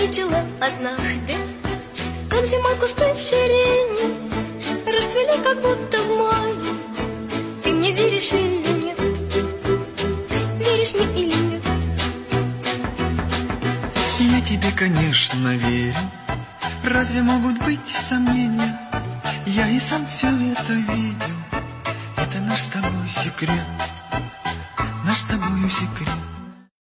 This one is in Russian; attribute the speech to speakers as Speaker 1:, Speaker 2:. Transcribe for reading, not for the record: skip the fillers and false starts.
Speaker 1: заметила однажды, как зимой кусты сирени расцвели, как будто в мае. Ты мне веришь или нет? Веришь мне или нет?
Speaker 2: Я тебе, конечно, верю. Разве могут быть сомнения? Я и сам все это видел. Это наш с тобой секрет. Наш с тобою секрет.